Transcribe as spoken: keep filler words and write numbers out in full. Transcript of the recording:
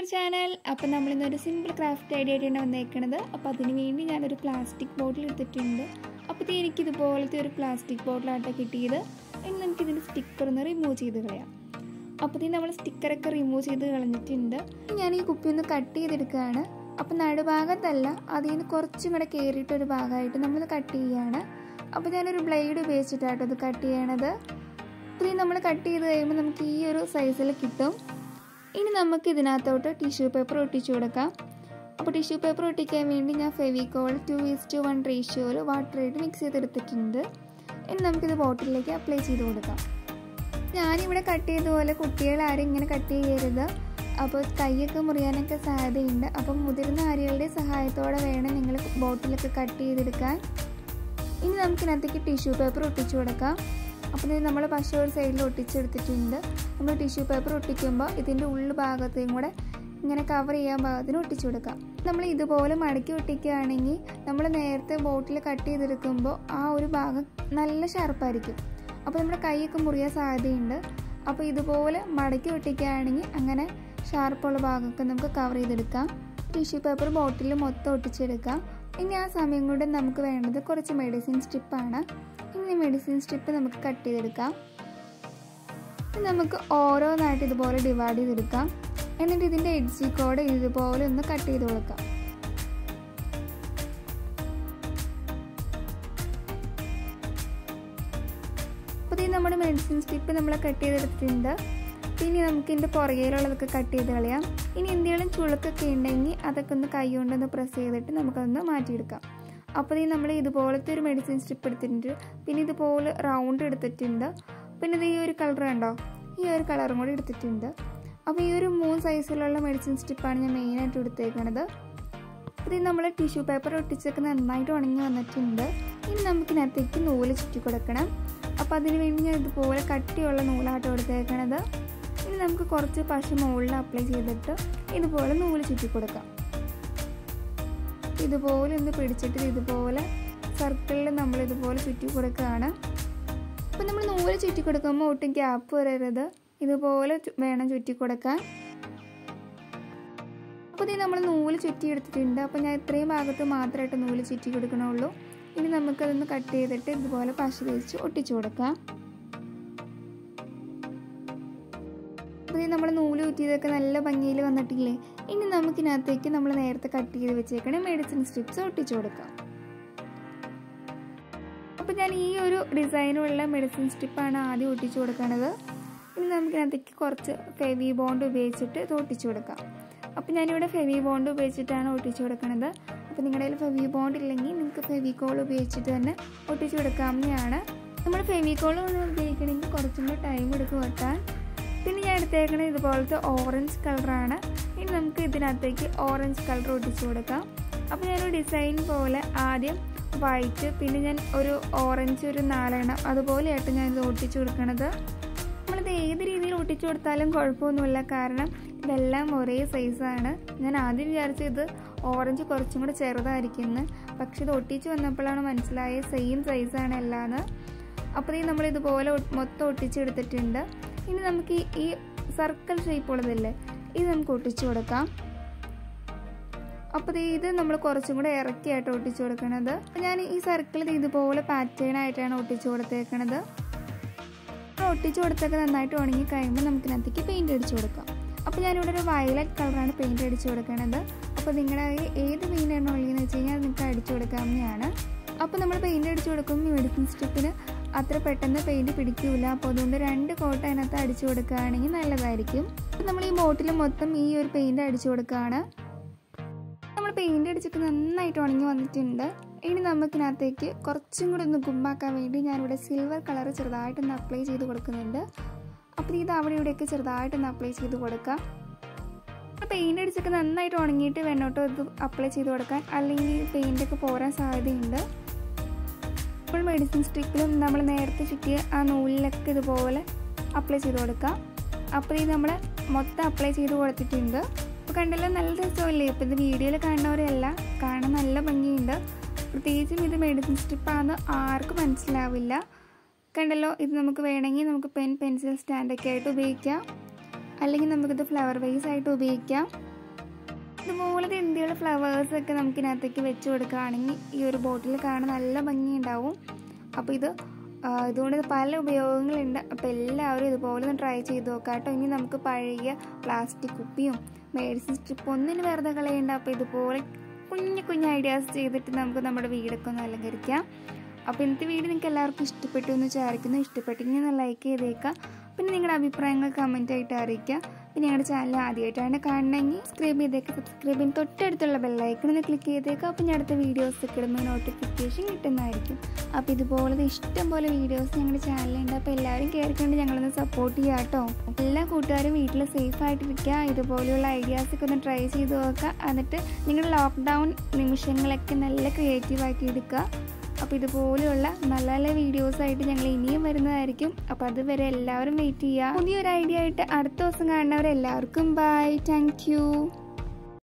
channel. അപ്പോൾ നമ്മൾ ഇന്ന് ഒരു സിമ്പിൾ ക്രാഫ്റ്റ് ഐഡിയ ആയിട്ടാണ് വന്നേക്കുന്നത്. അപ്പോൾ അതിനു വേണ്ടി ഞാൻ ഒരു പ്ലാസ്റ്റിക് ബോട്ടിൽ എടുത്തിട്ടുണ്ട്. അപ്പോൾ എനിക്ക് ഇതുപോലത്തെ ഒരു പ്ലാസ്റ്റിക് ബോട്ടിലാട്ടോ കിട്ടിയത്. ഇനി നമുക്ക് ഇതിന്റെ സ്റ്റിക്കർ ഒന്ന് റിമൂവ് ചെയ്ത് കളയാം. അപ്പോൾ ഈ നമ്മൾ സ്റ്റിക്കർ ഒക്കെ റിമൂവ് ചെയ്ത് കളഞ്ഞിട്ടുണ്ട്. ഞാൻ ഈ കുപ്പി ഒന്ന് കട്ട് ചെയ്തെടുക്കുകയാണ്. അപ്പോൾ നടുഭാഗത്തല്ല, അതിൽ നിന്ന് കുറച്ചും കൂടെ കയറിയിട്ട് ഒരു ഭാഗമായിട്ട് നമ്മൾ കട്ട് ചെയ്യുകയാണ്. അപ്പോൾ ഞാനൊരു ബ്ലേഡ് ഉപയോഗിച്ചിട്ടാട്ടോ ഇത് കട്ട് ചെയ്യണത്. അപ്പോൾ ഇത് നമ്മൾ കട്ട് ചെയ്ത് കഴിയുമ്പോൾ നമുക്ക് ഈ ഒരു സൈസിൽ കിട്ടും. ഇനി നമുക്ക് ഇതിനകത്തോട്ട് ടിഷ്യൂ പേപ്പർ ഒട്ടിച്ചു കൊടുക്കാം. അപ്പോൾ ടിഷ്യൂ പേപ്പർ ഒട്ടിക്കാൻ വേണ്ടി ഞാൻ Fevicol two is to one റേഷ്യോയിൽ വാട്ടറായിട്ട് മിക്സ് ചെയ്തെടുത്തിട്ടുണ്ട്. ഇനി നമുക്കിത് ബോട്ടിലേക്ക് അപ്ലൈ ചെയ്ത് കൊടുക്കാം. ഞാനിവിടെ കട്ട് ചെയ്തതുപോലെ കുട്ടികൾ ആരും ഇങ്ങനെ കട്ട് ചെയ്യരുത്. അപ്പോൾ കൈയൊക്കെ മുറിയാനൊക്കെ സാധ്യതയുണ്ട്. അപ്പം മുതിർന്ന ആരുകളുടെ സഹായത്തോടെ വേണം നിങ്ങൾ ബോട്ടിലൊക്കെ കട്ട് ചെയ്തെടുക്കാൻ. ഇനി നമുക്കിനകത്തേക്ക് ടിഷ്യൂ പേപ്പർ ഒട്ടിച്ചു കൊടുക്കാം. അപ്പോൾ ഇത് നമ്മൾ പശ ഒരു സൈഡിൽ ഒട്ടിച്ചെടുത്തിട്ടുണ്ട്. നമ്മൾ ടിഷ്യൂ പേപ്പർ ഒട്ടിക്കുമ്പോൾ ഇതിൻ്റെ ഉള്ളു ഭാഗത്തേയും കൂടെ ഇങ്ങനെ കവർ ചെയ്യാൻ ഭാഗത്തിന് ഒട്ടിച്ചു കൊടുക്കാം. നമ്മൾ ഇതുപോലെ മടക്കി ഒട്ടിക്കുകയാണെങ്കിൽ നമ്മൾ നേരത്തെ ബോട്ടിൽ കട്ട് ചെയ്തെടുക്കുമ്പോൾ ആ ഒരു ഭാഗം നല്ല ഷാർപ്പായിരിക്കും. അപ്പോൾ നമ്മുടെ കൈയൊക്കെ മുറിയാൻ സാധ്യതയുണ്ട്. അപ്പോൾ ഇതുപോലെ മടക്കി ഒട്ടിക്കുകയാണെങ്കിൽ അങ്ങനെ ഷാർപ്പുള്ള ഭാഗമൊക്കെ നമുക്ക് കവർ ചെയ്തെടുക്കാം. ടിഷ്യൂ പേപ്പർ ബോട്ടിൽ മൊത്തം ഒട്ടിച്ചെടുക്കാം. ഇനി ആ സമയം കൊണ്ട് നമുക്ക് വേണ്ടത് കുറച്ച് മെഡിസിൻ സ്ട്രിപ്പാണ്. ഇനി മെഡിസിൻ സ്ട്രിപ്പ് നമുക്ക് കട്ട് ചെയ്തെടുക്കാം. നമുക്ക് ഓരോന്നായിട്ട് ഇതുപോലെ ഡിവൈഡ് ചെയ്തെടുക്കാം. എന്നിട്ട് ഇതിൻ്റെ എഡ്ജി കൂടെ ഇതുപോലെ ഒന്ന് കട്ട് ചെയ്ത് കൊടുക്കാം. അപ്പോൾ ഇത് നമ്മുടെ മെഡിസിൻ സ്ട്രിപ്പ് നമ്മൾ കട്ട് ചെയ്തെടുത്തിട്ടുണ്ട്. പിന്നെ നമുക്ക് ഇതിൻ്റെ പുറകിലുള്ളതൊക്കെ കട്ട് ചെയ്ത് കളയാം. ഇനി എന്തെങ്കിലും ചുളുക്കൊക്കെ ഉണ്ടെങ്കിൽ അതൊക്കെ ഒന്ന് കൈ കൊണ്ടൊന്ന് പ്രസ് ചെയ്തിട്ട് നമുക്കതൊന്ന് മാറ്റിയെടുക്കാം. അപ്പോൾ ഈ നമ്മൾ ഇതുപോലത്തെ ഒരു മെഡിസിൻ സ്ട്രിപ്പ് എടുത്തിട്ടുണ്ട്. പിന്നെ ഇതുപോലെ റൗണ്ട് എടുത്തിട്ടുണ്ട്. പിന്നെ ഇത് ഈ ഒരു കളർ കണ്ടോ, ഈ ഒരു കളറും കൂടി എടുത്തിട്ടുണ്ട്. അപ്പോൾ ഈ ഒരു മൂന്ന് സൈസിലുള്ള മെഡിസിൻ സ്ട്രിപ്പാണ് ഞാൻ മെയിനായിട്ട് എടുത്തേക്കണത്. ഇത് നമ്മൾ ടിഷ്യൂ പേപ്പർ ഒട്ടിച്ചൊക്കെ നന്നായിട്ട് ഉണങ്ങി വന്നിട്ടുണ്ട്. ഇനി നമുക്കിനകത്തേക്ക് നൂല് ചുറ്റി കൊടുക്കണം. അപ്പോൾ അതിന് വേണ്ടി ഞാൻ ഇതുപോലെ കട്ടിയുള്ള നൂലാട്ടോ എടുത്തേക്കണത്. ഇനി നമുക്ക് കുറച്ച് പശ മുകളിൽ അപ്ലൈ ചെയ്തിട്ട് ഇതുപോലെ നൂല് ചുറ്റി കൊടുക്കാം. ഇതുപോലെ ഒന്ന് പിടിച്ചിട്ട് ഇതുപോലെ സർക്കിളിൽ നമ്മൾ ഇതുപോലെ ചുറ്റി കൊടുക്കുകയാണ്. അപ്പോൾ നമ്മൾ നൂല് ചുറ്റി കൊടുക്കുമ്പോൾ ഒട്ടും ഗ്യാപ്പ് വരരുത്. ഇതുപോലെ വേണം ചുറ്റി കൊടുക്കാൻ. അപ്പോൾ ഇത് നമ്മൾ നൂല് ചുറ്റി എടുത്തിട്ടുണ്ട്. അപ്പോൾ ഞാൻ ഇത്രയും ഭാഗത്ത് മാത്രമായിട്ട് നൂല് ചുറ്റി കൊടുക്കണുള്ളൂ. ഇനി നമുക്കതൊന്ന് കട്ട് ചെയ്തിട്ട് ഇതുപോലെ പശ തേച്ച് ഒട്ടിച്ചു കൊടുക്കാം. അപ്പോൾ നമ്മൾ നൂല് ചുറ്റിയതൊക്കെ നല്ല ഭംഗിയിൽ വന്നിട്ടില്ലേ. ഇനി നമുക്കിനകത്തേക്ക് നമ്മൾ നേരത്തെ കട്ട് ചെയ്ത് വെച്ചേക്കണ മെഡിസിൻ സ്ട്രിപ്സ് ഒട്ടിച്ചു കൊടുക്കാം. അപ്പോൾ ഞാൻ ഈ ഒരു ഡിസൈനുള്ള മെഡിസിൻ സ്ട്രിപ്പാണ് ആദ്യം ഒട്ടിച്ചു കൊടുക്കുന്നത്. ഇനി നമുക്കിനകത്തേക്ക് കുറച്ച് ഫെവി ബോണ്ട് ഉപയോഗിച്ചിട്ട് ഇത് ഒട്ടിച്ചു കൊടുക്കാം. അപ്പോൾ ഞാനിവിടെ ഫെവി ബോണ്ട് ഉപയോഗിച്ചിട്ടാണ് ഒട്ടിച്ചു കൊടുക്കുന്നത്. അപ്പോൾ നിങ്ങളുടെ കയ്യിൽ ഫെവി ബോണ്ട് ഇല്ലെങ്കിൽ നിങ്ങൾക്ക് ഫെവിക്കോൾ ഉപയോഗിച്ചിട്ട് തന്നെ ഒട്ടിച്ചു കൊടുക്കാവുന്നതാണ്. നമ്മൾ ഫെവിക്കോൾ ഉപയോഗിക്കണമെങ്കിൽ കുറച്ചും കൂടി ടൈം എടുക്കും വെട്ടാൻ. പിന്നെ ഞാൻ എടുത്തേക്കണത് ഇതുപോലത്തെ ഓറഞ്ച് കളറാണ്. ഇനി നമുക്ക് ഇതിനകത്തേക്ക് ഓറഞ്ച് കളർ ഒട്ടിച്ചു കൊടുക്കാം. അപ്പോൾ ഞാനൊരു ഡിസൈൻ പോലെ ആദ്യം വൈറ്റ്, പിന്നെ ഞാൻ ഒരു ഓറഞ്ച് ഒരു നാലെണ്ണം അതുപോലെയായിട്ട് ഞാൻ ഇത് ഒട്ടിച്ചു കൊടുക്കണത്. നമ്മളിത് ഏത് രീതിയിൽ ഒട്ടിച്ചു കൊടുത്താലും കുഴപ്പമൊന്നുമില്ല, കാരണം ഇതെല്ലാം ഒരേ സൈസാണ്. ഞാൻ ആദ്യം വിചാരിച്ചത് ഇത് ഓറഞ്ച് കുറച്ചും കൂടെ ചെറുതായിരിക്കുമെന്ന്, പക്ഷെ ഇത് ഒട്ടിച്ച് വന്നപ്പോഴാണ് മനസ്സിലായത് സെയിം സൈസാണ് എല്ലാന്ന്. അപ്പോൾ ഈ നമ്മളിതുപോലെ മൊത്തം ഒട്ടിച്ചെടുത്തിട്ടുണ്ട്. ഇനി നമുക്ക് ഈ സർക്കിൾ ഷേപ്പ് ഉള്ളതല്ലേ, ഇത് നമുക്ക് ഒട്ടിച്ചു കൊടുക്കാം. അപ്പോൾ ഇത് നമ്മൾ കുറച്ചും കൂടെ ഇറക്കിയായിട്ട് ഒട്ടിച്ചു കൊടുക്കണത്. ഞാൻ ഈ സർക്കിൾ ഇതുപോലെ പാറ്റേൺ ആയിട്ടാണ് ഒട്ടിച്ചു കൊടുത്തേക്കണത്. ഒട്ടിച്ചു കൊടുത്തൊക്കെ നന്നായിട്ട് ഉണങ്ങി കഴിയുമ്പോൾ നമുക്കിനകത്തേക്ക് പെയിൻറ് അടിച്ചു കൊടുക്കാം. അപ്പോൾ ഞാനിവിടെ ഒരു വയലറ്റ് കളറാണ് പെയിൻറ് അടിച്ചു കൊടുക്കണത്. അപ്പോൾ നിങ്ങളുടെ ഏത് പെയിൻ്റ് ആണോ ഉള്ളതെന്ന് വെച്ച് കഴിഞ്ഞാൽ നിങ്ങൾക്ക് അടിച്ചു കൊടുക്കാവുന്നതാണ്. അപ്പോൾ നമ്മൾ പെയിൻറ് അടിച്ചു കൊടുക്കുമ്പോൾ മെഡിസിൻ സ്ട്രിപ്പിന് അത്ര പെട്ടെന്ന് പെയിൻറ് പിടിക്കില്ല. അപ്പോൾ അതുകൊണ്ട് രണ്ട് കോട്ട് അതിനകത്ത് അടിച്ചു കൊടുക്കുകയാണെങ്കിൽ നല്ലതായിരിക്കും. അപ്പോൾ നമ്മൾ ഈ ബോട്ടിൽ മൊത്തം ഈ ഒരു പെയിൻറ് അടിച്ചു കൊടുക്കുകയാണ്. നമ്മൾ പെയിൻറ് അടിച്ചിട്ട് നന്നായിട്ട് ഉണങ്ങി വന്നിട്ടുണ്ട്. ഇനി നമുക്കിനകത്തേക്ക് കുറച്ചും കൂടി ഒന്ന് ഗുമ്മാക്കാൻ വേണ്ടി ഞാനിവിടെ സിൽവർ കളർ ചെറുതായിട്ടൊന്ന് അപ്ലൈ ചെയ്ത് കൊടുക്കുന്നുണ്ട്. അപ്പോൾ ഇത് അവിടെ ഇവിടെയൊക്കെ ചെറുതായിട്ടൊന്ന് അപ്ലൈ ചെയ്ത് കൊടുക്കാം. പെയിൻറ് അടിച്ചൊക്കെ നന്നായിട്ട് ഉണങ്ങിയിട്ട് വേണോട്ടോ ഇത് അപ്ലൈ ചെയ്ത് കൊടുക്കാൻ, അല്ലെങ്കിൽ പെയിൻ്റൊക്കെ പോരാൻ സാധ്യതയുണ്ട്. ഇപ്പോൾ മെഡിസിൻ സ്ട്രിപ്പിലും നമ്മൾ നേരത്തെ ചുറ്റിയ ആ നൂലിലൊക്കെ ഇതുപോലെ അപ്ലൈ ചെയ്ത് കൊടുക്കാം. അപ്പോൾ ഇത് നമ്മൾ മൊത്തം അപ്ലൈ ചെയ്ത് കൊടുത്തിട്ടുണ്ട്. അപ്പോൾ കണ്ടല്ലോ, നല്ല രസമല്ലേ. അപ്പോൾ ഇത് വീഡിയോയിൽ കാണുന്നവരെയല്ല, കാണാൻ നല്ല ഭംഗിയുണ്ട്. പ്രത്യേകിച്ചും ഇത് മെഡിസിൻ സ്ട്രിപ്പാണെന്ന് ആർക്കും മനസ്സിലാവില്ല. കണ്ടല്ലോ, ഇത് നമുക്ക് വേണമെങ്കിൽ നമുക്ക് പെൻ പെൻസിൽ സ്റ്റാൻഡൊക്കെ ആയിട്ട് ഉപയോഗിക്കാം. അല്ലെങ്കിൽ നമുക്കിത് ഫ്ലവർ വേസ് ആയിട്ട് ഉപയോഗിക്കാം. ഇതുപോലത്തെ എന്തെങ്കിലും ഫ്ലവേഴ്സൊക്കെ നമുക്കിതിനകത്തേക്ക് വെച്ച് കൊടുക്കുകയാണെങ്കിൽ ഈ ഒരു ബോട്ടിൽ കാണാൻ നല്ല ഭംഗിയുണ്ടാവും. അപ്പോൾ ഇത് ഇതുകൊണ്ട് പല ഉപയോഗങ്ങളുണ്ട്. അപ്പോൾ എല്ലാവരും ഇതുപോലെ ഒന്ന് ട്രൈ ചെയ്ത് നോക്കാം കേട്ടോ. ഇനി നമുക്ക് പഴയ പ്ലാസ്റ്റിക് കുപ്പിയും മെഡിസിൻ സ്ട്രിപ്പ് ഒന്നിന് വെറുതെ കളയണ്ട. അപ്പോൾ ഇതുപോലെ കുഞ്ഞു കുഞ്ഞു ഐഡിയാസ് ചെയ്തിട്ട് നമുക്ക് നമ്മുടെ വീടൊക്കെ ഒന്ന് അലങ്കരിക്കാം. അപ്പോൾ ഇന്നത്തെ വീഡിയോ നിങ്ങൾക്ക് എല്ലാവർക്കും ഇഷ്ടപ്പെട്ടു എന്ന് വിചാരിക്കുന്നു. ഇഷ്ടപ്പെട്ടെങ്കിൽ ഒന്ന് ലൈക്ക് ചെയ്തേക്കാം. പിന്നെ നിങ്ങളുടെ അഭിപ്രായങ്ങൾ കമൻ്റ് ആയിട്ട് അറിയിക്കുക. പിന്നെ ഞങ്ങളുടെ ചാനൽ ആദ്യമായിട്ടാണ് കാണണമെങ്കിൽ സബ്സ്ക്രൈബ് ചെയ്തേക്കാം. സബ്സ്ക്രൈബ് ചെയ്യുന്ന തൊട്ടടുത്തുള്ള ബെല്ലൈക്കൺ ഒന്ന് ക്ലിക്ക് ചെയ്തേക്കാം. അപ്പോൾ ഞാൻ അടുത്ത വീഡിയോസ് ഒക്കെ ഇടുമ്പോൾ നോട്ടിഫിക്കേഷൻ കിട്ടുന്നതായിരിക്കും. അപ്പോൾ ഇതുപോലത്തെ ഇഷ്ടം പോലെ വീഡിയോസ് ഞങ്ങളുടെ ചാനലുണ്ട്. അപ്പോൾ എല്ലാവരും കയറിക്കൊണ്ട് ഞങ്ങളൊന്ന് സപ്പോർട്ട് ചെയ്യാം കേട്ടോ. എല്ലാ കൂട്ടുകാരും വീട്ടിൽ സേഫ് ആയിട്ടിരിക്കുക. ഇതുപോലെയുള്ള ഐഡിയാസൊക്കെ ഒന്ന് ട്രൈ ചെയ്ത് നോക്കുക. എന്നിട്ട് നിങ്ങളുടെ ലോക്ക്ഡൗൺ നിമിഷങ്ങളൊക്കെ നല്ല ക്രിയേറ്റീവാക്കി എടുക്കുക. അപ്പോൾ ഇതുപോലെയുള്ള നല്ല നല്ല വീഡിയോസായിട്ട് ഞങ്ങൾ ഇനിയും വരുന്നതായിരിക്കും. അപ്പോൾ അതുവരെ എല്ലാവരും വെയിറ്റ് ചെയ്യുക. പുതിയൊരു ഐഡിയ ആയിട്ട് അടുത്ത ദിവസം കാണുന്നവരെല്ലാവർക്കും ബൈ. Thank you.